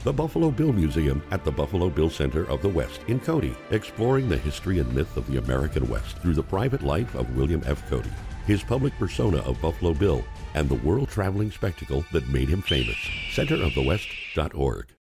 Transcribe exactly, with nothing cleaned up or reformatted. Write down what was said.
The Buffalo Bill Museum at the Buffalo Bill Center of the West in Cody, exploring the history and myth of the American West through the private life of William F. Cody, his public persona of Buffalo Bill, and the world-traveling spectacle that made him famous. center of the west dot org.